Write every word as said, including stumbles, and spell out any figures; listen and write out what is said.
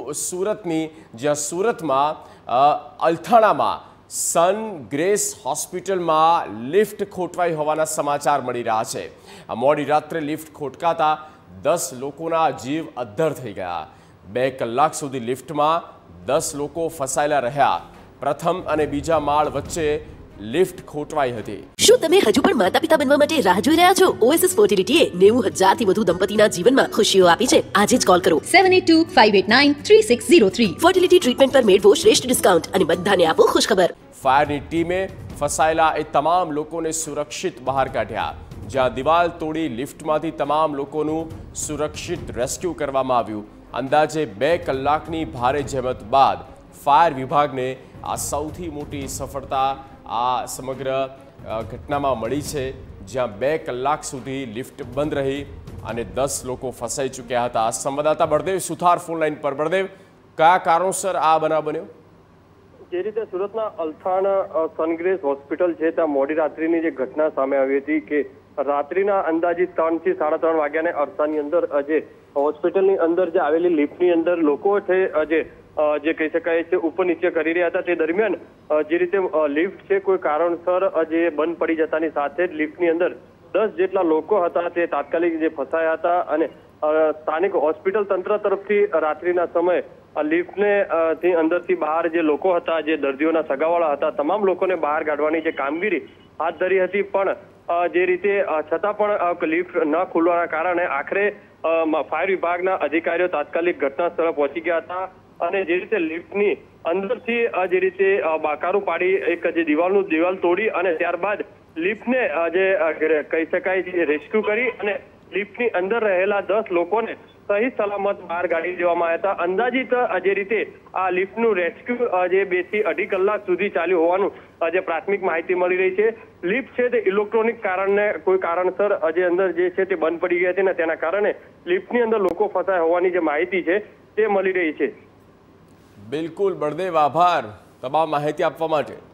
સુરતની, જ્યાં સુરતમાં અલથાણામાં સન ગ્રેસ હોસ્પિટલમાં લિફ્ટ ખોટવાઈ હોવાના સમાચાર મળી રહ્યા છે। આ મોડી રાત્રે લિફ્ટ ખોટકાતા દસ લોકોના જીવ અદ્ધર થઈ ગયા। બે કલાક સુધી લિફ્ટમાં દસ લોકો ફસાયેલા રહ્યા। પ્રથમ અને બીજા માળ વચ્ચે લિફ્ટ ખોટવાઈ હતી। શું તમે હજુ પણ માતા પિતા બનવા માટે રાહ જોઈ રહ્યા છો? ઓએસએસ ફર્ટિલિટીએ નેવું હજાર થી વધુ દંપતીના જીવનમાં ખુશીઓ આપી છે। આજે જ કોલ કરો seven eight two five eight nine three six zero three. Fertility treatment પર મેળવો શ્રેષ્ઠ ડિસ્કાઉન્ટ અને બધાને આપો ખુશખબર। ફાયરની ટીમે ફસાયેલા એ તમામ લોકોને સુરક્ષિત બહાર કાઢ્યા। જ્યાં દિવાલ તોડી લિફ્ટમાંથી તમામ લોકોનું સુરક્ષિત રેસ્ક્યુ કરવામાં આવ્યું। અંદાજે બે કલાકની ભારે જહેમત બાદ ફાયર વિભાગને આ સૌથી મોટી સફળતા આ સમગ્ર ઘટનામાં મળી છે, જ્યાં બે કલાક સુધી લિફ્ટ બંધ રહી અને દસ લોકો ફસાઈ ચૂક્યા હતા। સંવાદદાતા બળદેવ સુથાર ફોન લાઈન પર। બળદેવ, કયા કારણોસર આ બનાવ બન્યો? જે રીતે સુરતના અલથાણ સનગ્રેસ હોસ્પિટલ છે ત્યાં મોડી રાત્રિની જે ઘટના સામે આવી હતી કે રાત્રિના અંદાજિત ત્રણ થી સાડા ત્રણ વાગ્યાને અરસાની અંદર જે હોસ્પિટલની અંદર જે આવેલી લિફ્ટની અંદર લોકો છે જે જે કહી શકાય છે ઉપર નીચે કરી રહ્યા હતા। તે દરમિયાન જે રીતે લિફ્ટ છે કોઈ કારણસર જે બંધ પડી જતાની સાથે જ લિફ્ટની અંદર દસ જેટલા લોકો હતા તે તાત્કાલિક જે ફસાયા હતા અને સ્થાનિક હોસ્પિટલ તંત્ર તરફથી રાત્રિના સમયે લિફ્ટને થી અંદરથી બહાર જે લોકો હતા, જે દર્દીઓના સગાવાળા હતા, તમામ લોકોને બહાર કાઢવાની જે કામગીરી હાથ ધરી હતી। પણ જે રીતે છતાં પણ લિફ્ટ ન ખુલવાના કારણે આખરે ફાયર વિભાગના અધિકારીઓ તાત્કાલિક ઘટના સ્થળે પહોંચી ગયા હતા અને જે રીતે લિફ્ટની અંદરથી જે રીતે બાકારું પાડી એક જે દિવાલનું દિવાલ તોડી અને ત્યારબાદ લિફ્ટને જે કહી શકાય છે રેસ્ક્યુ કરી અને લિફ્ટની અંદર રહેલા દસ લોકોને સહી સલામત બહાર કાઢી દેવામાં આવ્યા હતા। અંદાજિત જે રીતે આ લિફ્ટનું રેસ્ક્યુ જે બે થી અઢી કલાક સુધી ચાલ્યું હોવાનું જે પ્રાથમિક માહિતી મળી રહી છે। લિફ્ટ છે તે ઇલેક્ટ્રોનિક કારણને કોઈ કારણસર જે અંદર જે છે તે બંધ પડી ગઈ હતી ને તેના કારણે લિફ્ટની અંદર લોકો ફસાયા હોવાની જે માહિતી છે તે મળી રહી છે। બિલકુલ બળદેવ, આભાર તમામ માહિતી આપવા માટે।